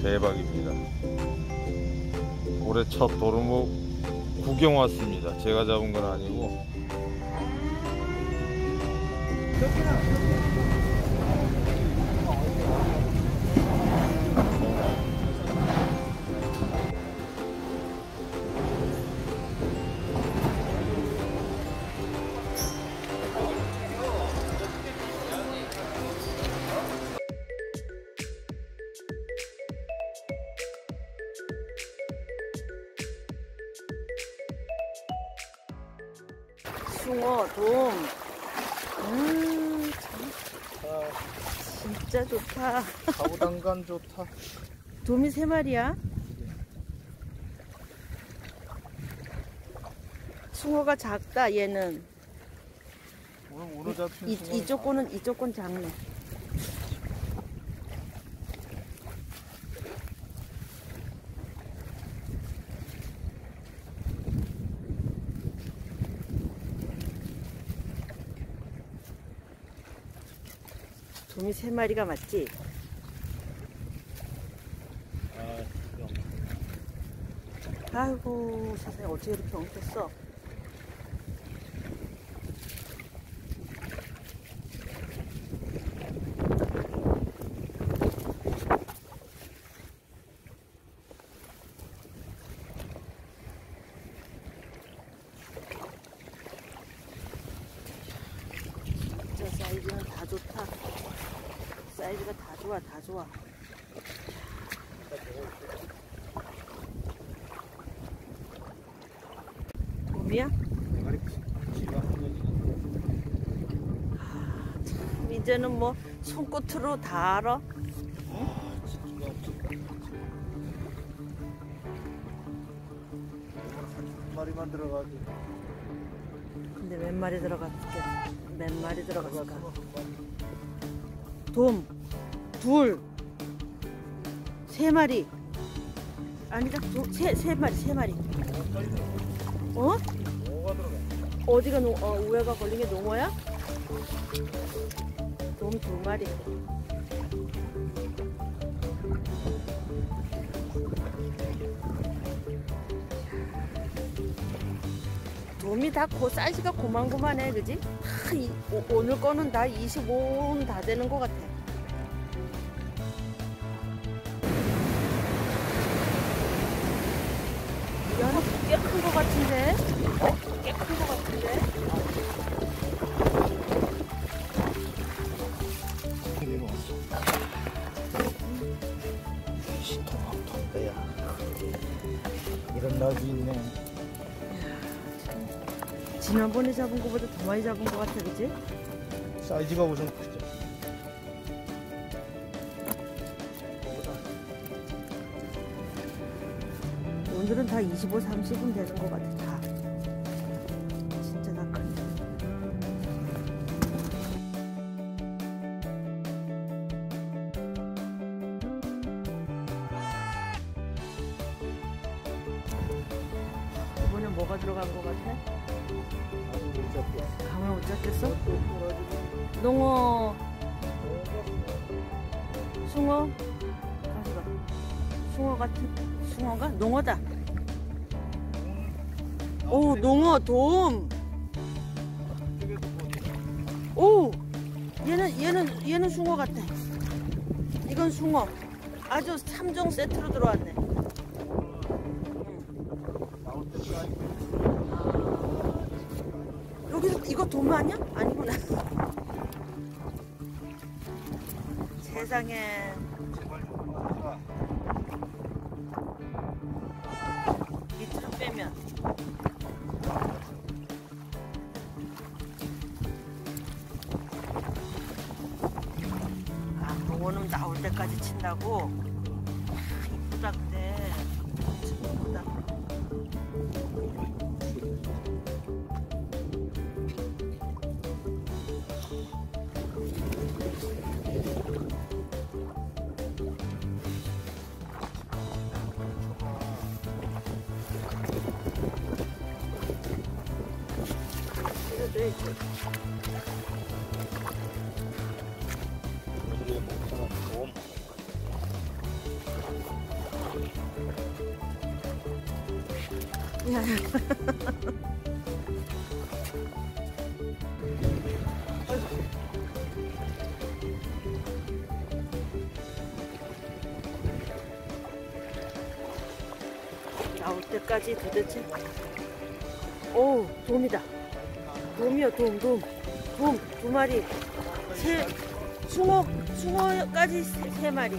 대박입니다. 올해 첫 도루묵 구경 왔습니다. 제가 잡은 건 아니고. 숭어, 돔. 진짜 좋다. 가부단간 좋다. 돔이 3마리야. 숭어가 작다, 얘는. 오늘 잡힌 이쪽 건 작네. 돔이 3마리가 맞지? 아이고 세상에 어떻게 이렇게 엉켰어. 진짜 사이즈는 다 좋다. 사이즈가 다 좋아, 다 좋아. 돔이야? 참, 이제는 뭐 손끝으로 다 알아. 한 마리만 들어가지. 근데 몇 마리 들어갔을까? 몇 마리 들어갔을까? 돔, 둘, 3마리. 아니다, 세 마리. 어? 어디가 우회가 걸린 게 농어야? 돔 2마리. 돔이 다 사이즈가 고만고만해, 그지? 오늘 거는 다 25는 다 되는 것 같아. 얘는 꽤 큰 것 같은데? 꽤 큰 것 같은데? 이런 날도 있네. 지난번에 잡은 것보다 더 많이 잡은 것 같아, 그지? 사이즈가 우선 크죠. 오늘은 다 25, 30은 되는 것 같아, 다. 진짜 다 큰다. 이번에 뭐가 들어간 것 같아? 강을 못 잡겠어? 농어, 숭어, 가수가 숭어 같은 숭어가 농어다. 오, 농어, 돔. 오, 얘는 숭어 같아. 이건 숭어. 아주 3종 세트로 들어왔네. 여기서 이거 돔 아니야? 아니구나. 세상에. 밑으로 빼면. 아, 농어는 나올 때까지 친다고? 이쁘다, 근데. 이쁘다. 오늘의 목표는 돔. 야. 나올 때까지 도대체. 오, 돔이다. 돔이요, 돔. 돔 두 마리. 숭어까지 세 마리.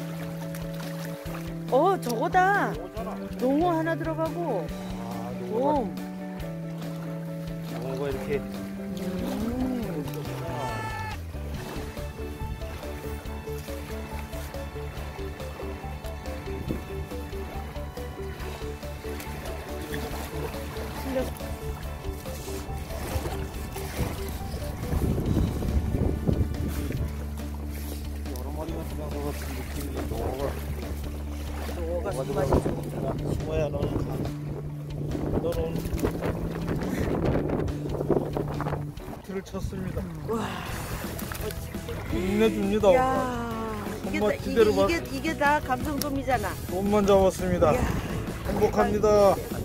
저거다. 농어 하나 들어가고. 돔. 뭐가 이렇게 여러 마리가 들어간 것 같은 느낌이 농어가 두 마리. 숭어야 너는 틀을 쳤습니다. 와. 힘내줍니다. 야, 정말 제대로 이게 다 감성돔이잖아. 몸만 잡았습니다. 이야, 행복합니다.